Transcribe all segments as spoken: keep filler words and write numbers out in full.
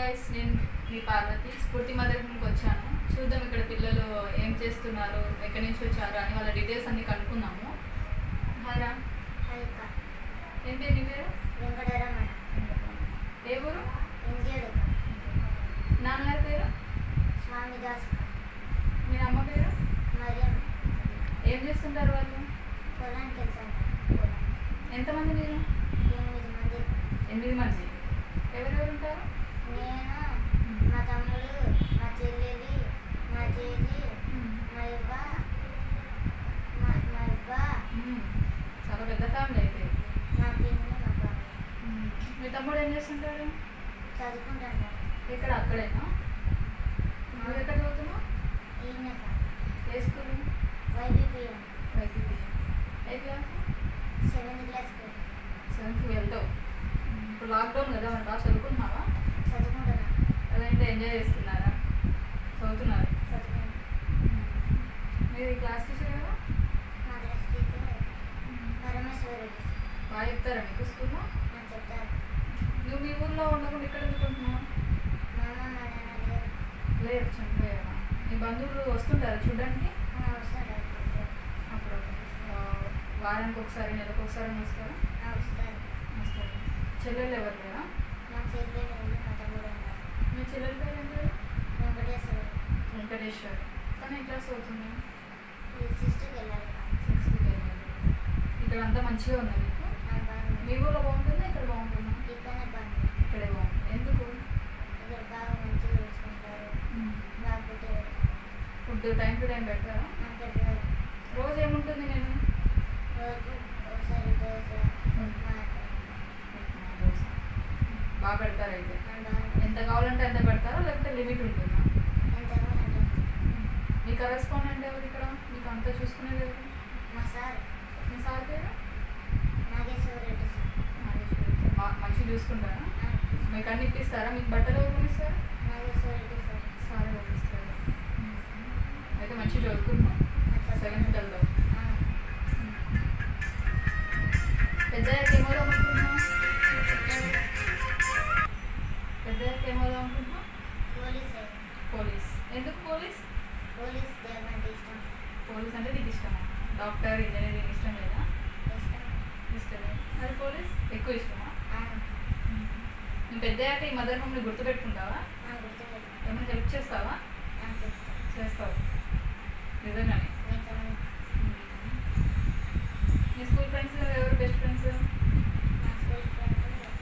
Guys, నేను మీ పార్వతి స్ఫూర్తి మదర్కి వచ్చాను. చూద్దాం ఇక్కడ పిల్లలు ఏం చేస్తున్నారు, ఎక్కడి నుంచి వచ్చారు అని వాళ్ళ డీటెయిల్స్ అన్ని కనుక్కున్నాము. హాయ్రా. ఏం పేరు నీ పేరు? వెంకటరమణ. ఏ ఊరు? ఇంజేడు. నాన్నగారి పేరు? స్వామిదాస్. మీ అమ్మ పేరు? మరియమ్మ. ఏం చేస్తుంటారు వాళ్ళు? పొలానికి వెళ్తాను. ఎంతమంది మీరు? ఎనిమిది మంది. ఎనిమిది మంది. ఎవరెవరు ఉంటారు? నేను, మా తమ్ముడు, మా చెల్లెలి, మా చేజి, మా ఇవ్వ, మా మా ఇవ్వ, చాలా పెద్ద ఫ్యామిలీ అయితే. మా పిన్ని, మా బాబాయ్. మీ తమ్ముడు ఏం చేస్తుంటారు? చదువుకుంటాను. ఇక్కడ అక్కడేనా? నువ్వు ఎక్కడ చదువుతున్నావు? ఈయన ఏ స్కూల్? వైబీపీఎం. వైపీపీ. ఏ క్లాస్? సెవెంత్ క్లాస్కి సెవెంత్కి వెళ్తావు. ఇప్పుడు లాక్డౌన్ కదా, మరి బాగా చదువుకుంటున్నావా? చదువుకుంటున్నాను. అదంటే ఎంజాయ్ చేస్తున్నారా? చదువుతున్నారు. చదువుకుంటాను. మీరు ఈ క్లాస్ టీచర్ కదా? మా క్లాస్ టీచర్ పరమేశ్వరుడు. బాగా చెప్తారా మీకు స్కూల్లో? నాకు చెప్తారు. నువ్వు మీ ఊర్లో ఉండకుండా ఇక్కడ చదువుకుంటున్నావు? మా అమ్మ మా నాన్న లేరు. లేదు, చనిపోయావా? మీ బంధువులు వస్తుంటారు చూడడానికి? వస్తారు. అప్పుడు ఆ, వారానికి ఒకసారి, నెలకు ఒకసారి వస్తారా? వస్తారు. వస్తారు. చెల్లెళ్ళు ఎవరు లేరా? మా చెల్లెలు మా తమ్ముడు ఉన్నారు. మీ చెల్లెల పేరు ఏం పేరు? వెంకటేశ్వరుడు. వెంకటేశ్వర్. కానీ ఏ క్లాస్ అవుతుంది? సిక్స్త్కి వెళ్ళాలి. సిక్స్త్కి వెళ్ళాలి. ఇక్కడ అంతా మంచిగా ఉందా మీకు? మీ ఊళ్ళో బాగుంటుందా, ఇక్కడ బాగుంటుందా? ఇక్కడనే బాగుంది. ఇక్కడే బాగుంటుంది. ఎందుకు? ఇక్కడ బాగా మంచిగా చూసుకుంటారు. బాగా పెట్టారు. ఫుడ్ టైం టు టైం పెడతారా? పెట్టారు. రోజు ఏముంటుంది నేను? రోజు ఒకసారి దోశ దోశ బాగా పెడతారు అయితే. ఎంత కావాలంటే ఎంత పెడతారా, లేకపోతే లిమిట్ ఉంటుందా? మీ కరెస్పాండెంట్ ఎవరు ఇక్కడ? మీకు అంతా చూసుకునేది ఎవరు? మా సార్ మీ సార్ పేరు? నాగేశ్వర రెడ్డి సార్. నాగేశ్వరి. బా- మంచిగా చూసుకుంటారా? మీకు అన్ని ఇప్పిస్తారా? మీకు బట్టలు ఎవరు కొనిస్తారు? నాగేశ్వర రెడ్డి సార్. సార్ కొనిస్తారు. అయితే మంచిగా చదువుకుంటున్నాం. సెవెంత్కి వెళ్దాం. పెద్దయ్యాక ఏమవుదాం అనుకుంటున్నాం? పెద్దయ్యాక ఏమవుదాం అనుకుంటున్నాం? పోలీస్. పోలీస్. ఎందుకు పోలీస్? పోలీస్ అంటే ఇష్టం. పోలీస్ అంటే నీకు ఇష్టమా? డాక్టర్, ఇంజనీరింగ్ ఇష్టం లేదా? ఇష్టం. ఇష్టమే. మరి పోలీస్ ఎక్కువ ఇష్టమా? అవును. నువ్వు పెద్దయ్యాక ఈ మదర్ హోమ్ని గుర్తుపెట్టుకుంటావా? గుర్తుపెట్టు. ఏమైనా హెల్ప్ చేస్తావా? చేస్తాను. చేస్తావు. నిజంగానే. నిజమే. మీ స్కూల్ ఫ్రెండ్స్ ఎవరు బెస్ట్ ఫ్రెండ్స్? మా స్కూల్ ఫ్రెండ్స్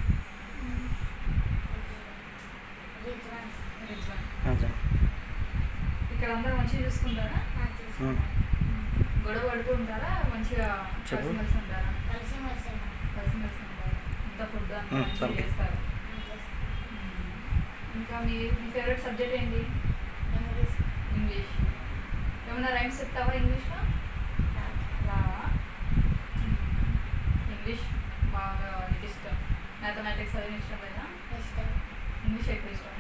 రిజ్వాన్స్. రిజ్వాన్. ఇక్కడ అందరూ మంచిగా చూసుకుంటారా? చూసుకుంటాను. గొడవ పడుతూ ఉంటారా? మంచిగా కలిసిమెలిసి ఉంటారా? కలిసి మెలిసి కలిసిమెలిసి ఉంటారా? అంతా ఫుడ్ అంతా మంచిగా చేస్తారు. ఇంకా మీ మీ ఫేవరెట్ సబ్జెక్ట్ ఏంటి? ఇంగ్లీష్. ఇంగ్లీష్. ఏమన్నా రైమ్స్ చెప్తావా ఇంగ్లీష్లో? రావా? ఇంగ్లీష్ బాగా నీకు ఇష్టం. మ్యాథమెటిక్స్ అది ఇష్టం లేదా? ఇష్టం. ఇంగ్లీష్ ఎక్కువ ఇష్టమా?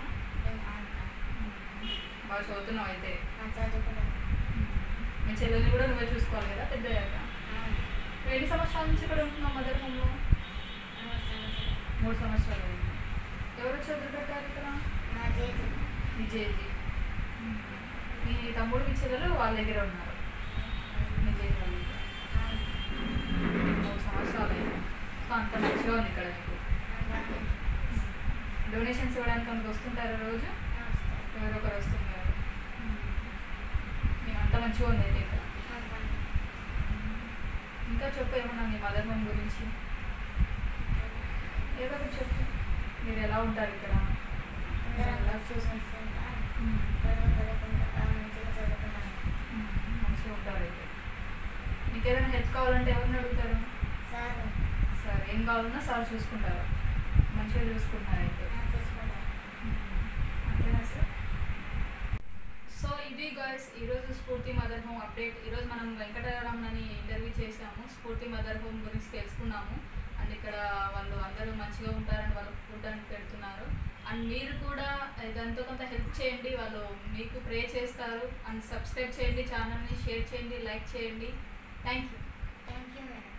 బాగా చదువుతున్నావు అయితే. చదువుకుంటాను. మీ చెల్లెల్ని కూడా నువ్వే చూసుకోవాలి కదా పెద్దయ్యాక. నువ్వు ఎన్ని సంవత్సరాల నుంచి ఇక్కడ ఉంటున్నావు మదర్ హోమ్లో? మూడు సంవత్సరాలు అయింది. ఎవరు చదువుకుంటారు ఇక్కడ? మా చేతి మీ జేజీ. మీ తమ్ముడు, మీ చెల్లెలు వాళ్ళ దగ్గర ఉన్నారు. మీ జేజీ వాళ్ళ దగ్గర మూడు సంవత్సరాలు అయింది. సో అంత మంచిగా ఉంది ఇక్కడ మీకు. డొనేషన్స్ ఇవ్వడానికి అందుకు వస్తుంటారు రోజు? ఎవరో ఒకరు వస్తున్నారు. మేము అంత మంచిగా ఉంది అయితే ఇక్కడ. ఇంకా చెప్పు ఏమన్నా మీ మదర్ హోమ్ గురించి. ఏదో ఒకటి చెప్పు. మీరు ఎలా ఉంటారు ఇక్కడ? ఎలా చూసుకుంటారు? మంచిగా ఉంటారు అయితే. మీకు ఏదైనా హెల్ప్ కావాలంటే ఎవరిని అడుగుతారు? సార్ సార్ ఏం కావాలన్నా సార్ చూసుకుంటారు. మంచిగా చూసుకుంటున్నారు అయితే. అంతేనా సార్? సో ఇది గైస్ ఈరోజు స్ఫూర్తి మదర్ హోమ్ అప్డేట్. ఈరోజు మనం వెంకటరమణని ఇంటర్వ్యూ చేసాము. స్ఫూర్తి మదర్ హోమ్ గురించి తెలుసుకున్నాము. అండ్ ఇక్కడ వాళ్ళు అందరూ మంచిగా ఉంటారని వాళ్ళకి ఫుడ్ అని పెడుతున్నారు. అండ్ మీరు కూడా దాంతో కొంత హెల్ప్ చేయండి. వాళ్ళు మీకు ప్రే చేస్తారు. అండ్ సబ్స్క్రైబ్ చేయండి, ఛానల్ని షేర్ చేయండి, లైక్ చేయండి. Thank you. Thank you madam.